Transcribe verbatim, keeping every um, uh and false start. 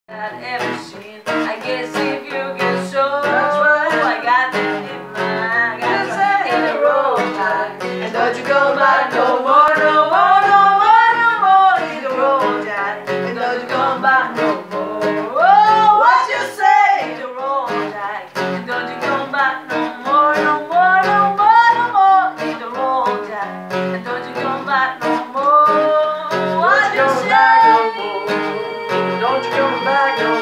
I've ever seen. I guess if you get so, that's right. I got that in mind. I got that in the road time. And don't you go back no more, no more, no more, no more. Hit the road time. And don't you come back no more. Oh, what you say? Hit the road time. And don't you come back no more, no more, no more, no more. Hit the road time. And don't you come back no more. What you say? Don't you come back no